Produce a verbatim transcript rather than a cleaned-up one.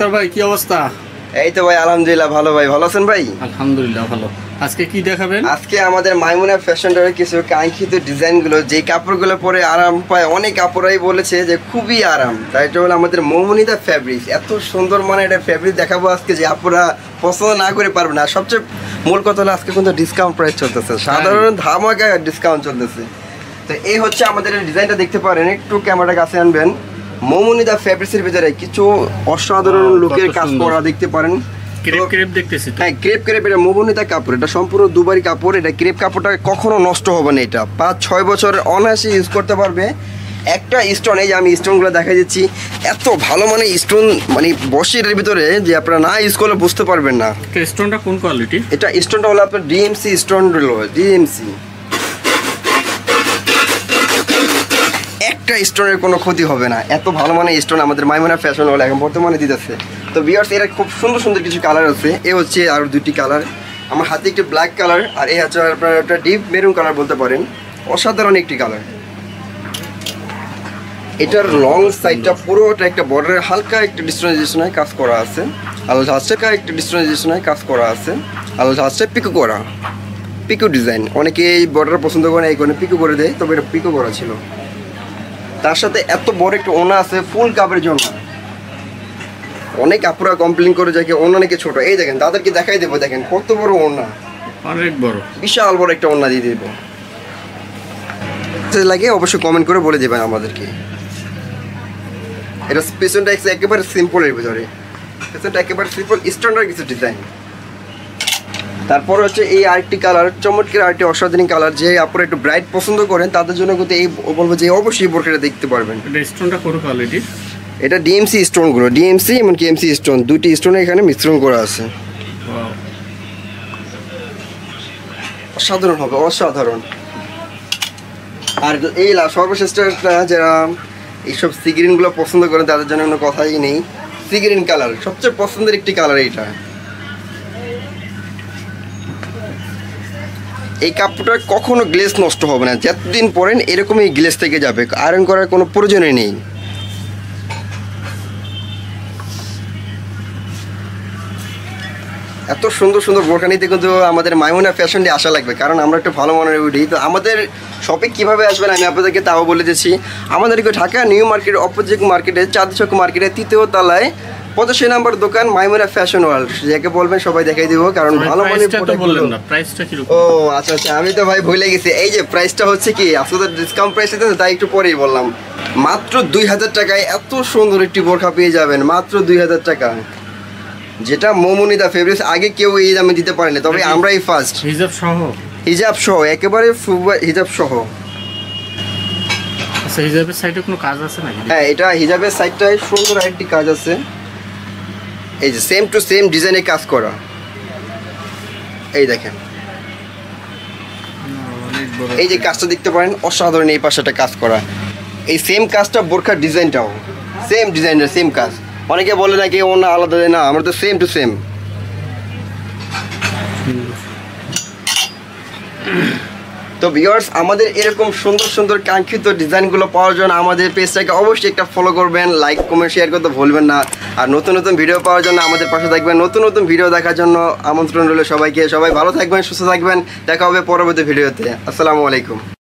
আক্তার ভাই কি অবস্থা? এই তো ভাই আলহামদুলিল্লাহ ভালো। ভাই ভালো আছেন ভাই? আলহামদুলিল্লাহ ভালো। আজকে কি দেখাবেন? আজকে আমাদের মাইমুনা ফ্যাশনের কিছু কাঙ্ক্ষিত ডিজাইনগুলো, যে কাপড়গুলো পরে আরাম পায়, অনেক কাপড়াই বলেছে যে খুবই আরাম। তাই এটা হলো আমাদের মৌমনিদা ফ্যাব্রিক্স। এত সুন্দর মানে এটা ফ্যাব্রিক দেখাবো আজকে যে আপনারা পছন্দ না করে পারবেন না। সবচেয়ে মূল কথা হলো আজকে কিন্তু ডিসকাউন্ট প্রাইস চলতেছে, সাধারণ ধামাকা ডিসকাউন্ট চলতেছে। তো এই হচ্ছে আমাদের ডিজাইনটা দেখতে পারেন, একটু ক্যামেরাটা কাছে আনবেন। মৌমনিদা ফ্যাব্রিক্সের ভিতরে কিছু অসাধারণ লুকের কাজ করা দেখতে পারেন। ক্রেপ ক্রেপ দেখতেছি তো। হ্যাঁ, ক্রেপ ক্রেপ এটা মৌমনিদা কাপড়, এটা সম্পূর্ণ দুবারি কাপড়। এটা ক্রেপ কাপড়টা কখনো নষ্ট হবে না, এটা পাঁচ ছয় বছর অনায়াসে ইউজ করতে পারবে। একটা স্টোন, এই যে আমি স্টোনগুলো দেখা দিচ্ছি, এত ভালো মানে স্টোন মানে বসে এর ভিতরে যে আপনারা না ইউজ করলে বুঝতে পারবেন না। স্টোনটা কোন কোয়ালিটি? এটা স্টোনটা হলো আপনার ডিএমসি স্টোন হলো ডিএমসি। একটা স্টোনের কোনো ক্ষতি হবে না, এত ভালো মানে স্টোন আমাদের মাইমুনা ফ্যাশন হল এখন বর্তমানে দিতেছে। তো ভিউয়ার্স, এর খুব সুন্দর সুন্দর কিছু কালার আছে। এ হচ্ছে আর দুটি কালার, আমার হাতে একটি ব্ল্যাক কালার আর এই হচ্ছে আপনার একটা ডিপ মেরুন কালার বলতে পারেন। অসাধারণ একটি কালার। এটার লং সাইডটা পুরোটা একটা বর্ডারের হালকা একটা ডিস্ট্রাইজেশনে কাজ করা আছে, আলাদা হালকা একটা ডিস্ট্রাইজেশনে কাজ করা আছে, আলাদা হাতে পিকো করা, পিকো ডিজাইন। অনেকে এই বর্ডার পছন্দ করে, এই কারণে পিকো করে দেয়, তবে এটা পিকো করা ছিল। তার সাথে এত বড় একটা ওনা আছে ফুল কাপের জন্য। অনেক আপুরা কমপ্লেন করে যায় ওনা নাকি ছোট। এই দেখেন, তাদেরকে দেখাই দেবো, দেখেন কত বড় ওনা, অনেক বড়, বিশাল বিশাল বড় একটা ওনা দিয়ে দেবো। লাগে অবশ্যই কমেন্ট করে বলে দেবেন আমাদেরকে। এটা পেছনটা একেবারে সিম্পলের ভিতরে, পেছনটা একেবারে সিম্পল স্ট্যান্ডার্ড কিছু ডিজাইন। তারপর হচ্ছে এই আরেকটি কালার, চমৎকার আরেকটি অসাধারণ কালার। যে আপনারা একটু ব্রাইট পছন্দ করেন তাদের জন্য কিন্তু এই বলবো যে অবশ্যই বোরকাটা দেখতে পারবেন। এটা স্টোনটা কোন কোয়ালিটি? এটা ডিএমসি স্টোনগুলো, ডিএমসি এবং কেএমসি স্টোন, দুটি স্টোন এখানে মিশ্রণ করা আছে। অসাধারণ হবে, অসাধারণ। আর এই সর্বশ্রেষ্ঠ যারা এইসব সিগ্রিনগুলো পছন্দ করেন তাদের জন্য কোনো কথাই নেই। সিগ্রিন কালার সবচেয়ে পছন্দের একটি কালার এইটা। এই কাপড়টা কখনো গ্লেজ নষ্ট হবে না, যতদিন পরেন এরকমই গ্লেজ থেকে যাবে, আয়রন করার কোনো প্রয়োজনই নেই। এত সুন্দর সুন্দর বোরকা নিতে কিন্তু আমাদের মাইমুনা ফ্যাশন দিয়ে আসা লাগবে, কারণ আমরা একটু ভালো মনের উঠি। তো আমাদের শপে কীভাবে আসবেন আমি আপনাদেরকে তাও বলে দিচ্ছি। আমাদেরকে ঢাকা নিউ মার্কেট অপোজিট মার্কেটে চাঁদচক মার্কেটের তৃতীয় তলায় পঁচাশি নাম্বার দোকান মাইমুনা ফ্যাশন ওয়ার্ল্ড। যাকে বলবেন সবাই দেখাই দিব, কারণ ভালো মানের ও আচ্ছা আচ্ছা আমি তো ভাই ভুলে গেছি। এই যে প্রাইসটা হচ্ছে কি আসলে ডিসকাউন্ট প্রাইস আছে, তাই একটু পরেই বললাম। মাত্র দুই হাজার টাকায় এত সুন্দর একটি বোরকা পেয়ে যাবেন, মাত্র দুই হাজার টাকা, যেটা মৌমনিদা ফেব্রিক্স আগে কেউ এই দামে দিতে পারেনি, তবে আমরাই ফার্স্ট। হিজাব সহ, হিজাব সহ একেবারে হিজাব সহ। আচ্ছা, হিজাবের সাইডে কোনো কাজ আছে নাকি? হ্যাঁ, এটা হিজাবের সাইডটায় সুন্দর আরেকটি কাজ আছে। এই যে সেম টু সেম ডিজাইনে কাজ করা, এই দেখেন এই যে কাজটা দেখতে পারেন, অসাধারণ। এই পাশেটা কাজ করা, এই সেম কাজটা বোরখার ডিজাইনটাও সেম ডিজাইনের সেম কাজ। অনেকে বলে নাকি অন্য আলাদা, না, আমরা তো সেম টু সেম। তো ভিউয়ার্স, আমাদের এরকম সুন্দর সুন্দর কাঙ্ক্ষিত ডিজাইনগুলো পাওয়ার জন্য আমাদের পেজটাকে অবশ্যই একটা ফলো করবেন, লাইক কমেন্ট শেয়ার করতে ভুলবেন না। আর নতুন নতুন ভিডিও পাওয়ার জন্য আমাদের পাশে থাকবেন। নতুন নতুন ভিডিও দেখার জন্য আমন্ত্রণ রইল সবাইকে। সবাই ভালো থাকবেন, সুস্থ থাকবেন। দেখা হবে পরবর্তী ভিডিওতে। আসসালামু আলাইকুম।